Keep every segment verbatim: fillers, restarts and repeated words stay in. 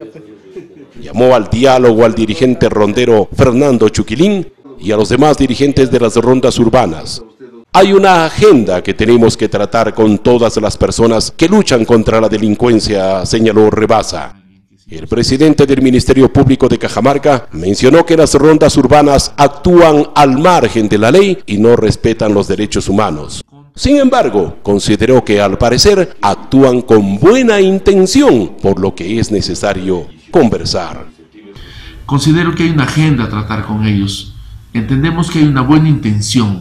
Llamó al diálogo al dirigente rondero Fernando Chuquilín y a los demás dirigentes de las rondas urbanas. Hay una agenda que tenemos que tratar con todas las personas que luchan contra la delincuencia, señaló Rebasa. El presidente del Ministerio Público de Cajamarca mencionó que las rondas urbanas actúan al margen de la ley y no respetan los derechos humanos. Sin embargo, consideró que al parecer actúan con buena intención, por lo que es necesario conversar. Considero que hay una agenda a tratar con ellos. Entendemos que hay una buena intención,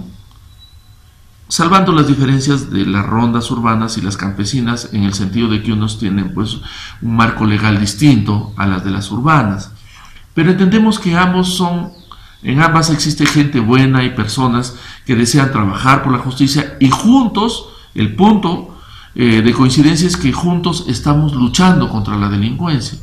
salvando las diferencias de las rondas urbanas y las campesinas, en el sentido de que unos tienen pues un marco legal distinto a las de las urbanas. Pero entendemos que ambos son, en ambas existe gente buena y personas que desean trabajar por la justicia, y juntos, el punto eh, de coincidencia es que juntos estamos luchando contra la delincuencia.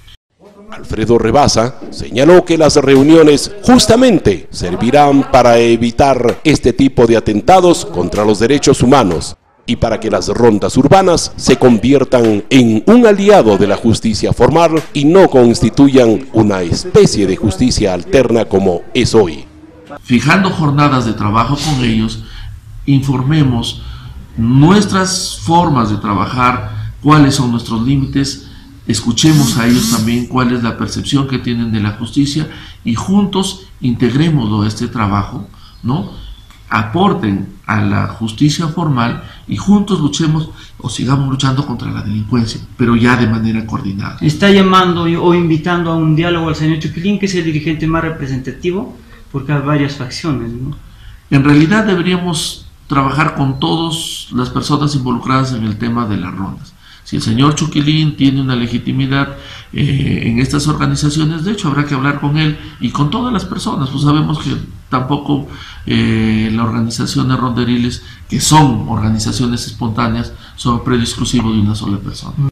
Alfredo Rebasa señaló que las reuniones justamente servirán para evitar este tipo de atentados contra los derechos humanos y para que las rondas urbanas se conviertan en un aliado de la justicia formal y no constituyan una especie de justicia alterna como es hoy. Fijando jornadas de trabajo con ellos, informemos nuestras formas de trabajar, cuáles son nuestros límites, escuchemos a ellos también cuál es la percepción que tienen de la justicia y juntos integrémoslo a este trabajo, ¿no? Aporten a la justicia formal y juntos luchemos o sigamos luchando contra la delincuencia, pero ya de manera coordinada. Está llamando o invitando a un diálogo al señor Chuquilín, que es el dirigente más representativo, porque hay varias facciones, ¿no? En realidad deberíamos trabajar con todas las personas involucradas en el tema de las rondas. Si el señor Chuquilín tiene una legitimidad eh, en estas organizaciones, de hecho habrá que hablar con él y con todas las personas, pues sabemos que tampoco eh, las organizaciones ronderiles, que son organizaciones espontáneas, son predio exclusivo de una sola persona.